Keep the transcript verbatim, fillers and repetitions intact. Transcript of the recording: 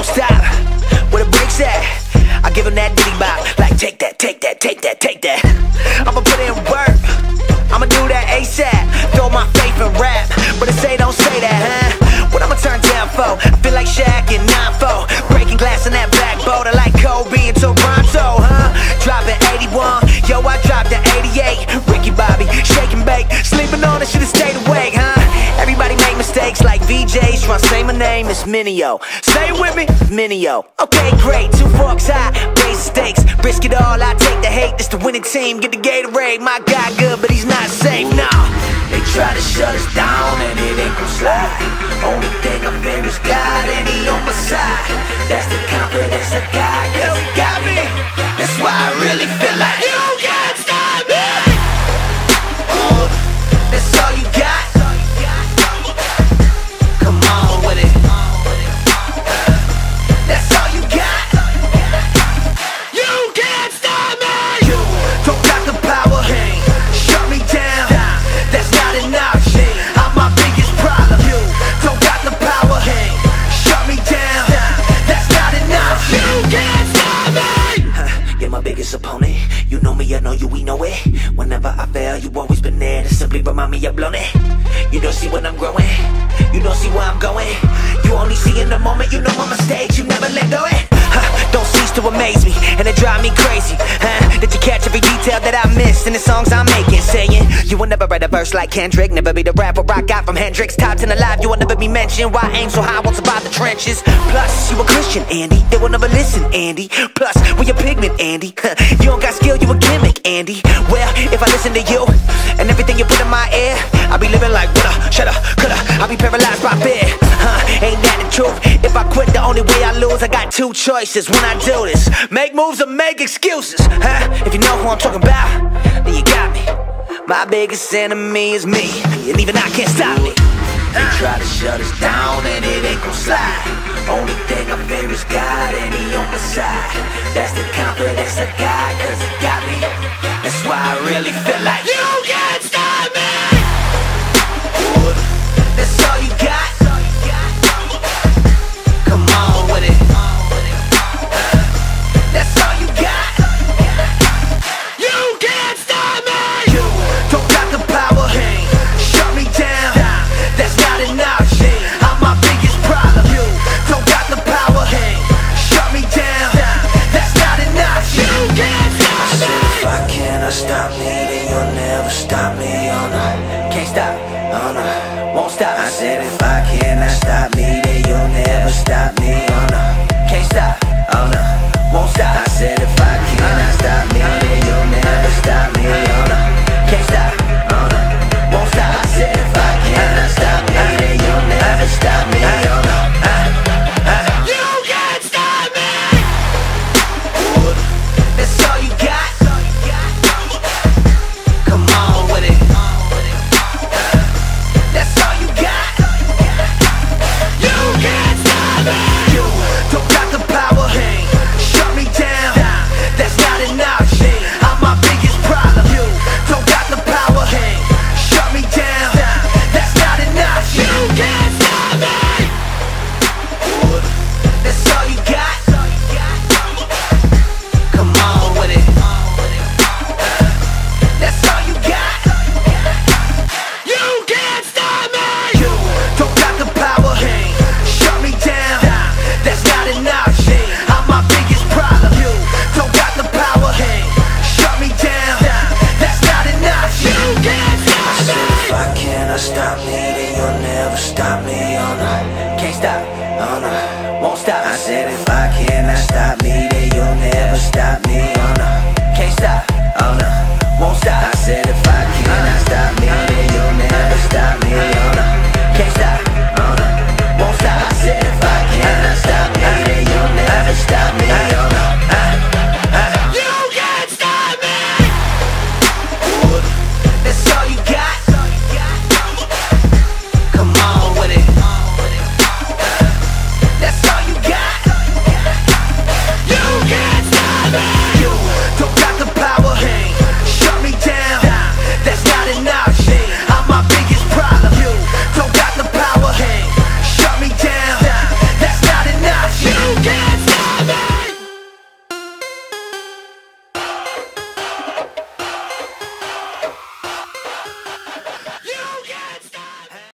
won't stop. Where the brakes at? I give him that diddy bop. Like take that, take that, take that, take that. I'ma put in work, I'ma do that ASAP. Throw my faith in rap, but they say don't say that, huh? What I'ma turn down for? I feel like Shaq in nine four, breaking glass in that black boat. I like Kobe in Toronto, huh? Dropping eighty-one, yo I dropped the eighty-eight. Ricky Bobby, shake and bake, sleeping on it, should've stayed awake, huh? Everybody make mistakes like V Js, tryna say my name is Minio. Say it with me, Minio. Okay, great, two forks high, raise the stakes, risk it all, I take the hate. This the winning team, get the Gatorade. My guy good, but he's not safe, nah. They try to shut us down and it ain't gon' slide. Only thing I fear is God and he on my side. That's the confidence I got, cause he got me. That's why I really feel like you can't stop me. Ooh, that's all you got. Come on with it. That's all you got. You can't stop me. You don't got the power. Shut me down. That's not enough. I'm my biggest problem. You don't got the power. Shut me down. That's not enough. You can't stop me. You're my biggest opponent. You know me, I know you, we know it. Whenever I fail, you always been there to simply remind me I've blown it. You don't see when I'm growing. You don't see where I'm going. You only see in the moment. You know my mistakes. You never let go it. Huh, don't cease to amaze me, and it drive me crazy, huh? That you catch every detail that I missed in the songs I'm making. Saying you will never write a verse like Kendrick, never be the rapper I got from Hendrix. Top ten alive, you will never be mentioned. Why aim so high, won't survive the trenches. Plus, you a Christian, Andy. They will never listen, Andy. Plus, we a pigment, Andy. Huh, you don't got skill, you a gimmick, Andy. Well, if I listen to you and everything you put in my ear, I'll be living like woulda, shoulda, coulda. I'll be paralyzed by fear. Huh, ain't that the truth? If I quit, the only way I lose. I got two choices when I do this: make moves or make excuses. Huh? If you know who I'm talking about, then you got me. My biggest enemy is me, and even I can't stop me. They try to shut us down and it ain't gon' slide. Only thing I fear is God and he on my side. That's the confidence I got, cause he got me. That's why I really feel like you can't stop me. Ooh, that's all you got. Come on with it. That's all you got. You can't stop me. You don't got the power. Shut me down. That's not enough. I'm my biggest problem. You don't got the power. Shut me down. That's not enough. You can't stop me. I said if I cannot stop me, then you'll never stop me. Oh no, can't stop. Oh no, won't stop. I said if I cannot stop me, then you'll never stop me. Oh no, can't stop. Oh no, won't stop. I said if I cannot stop me, then you'll never stop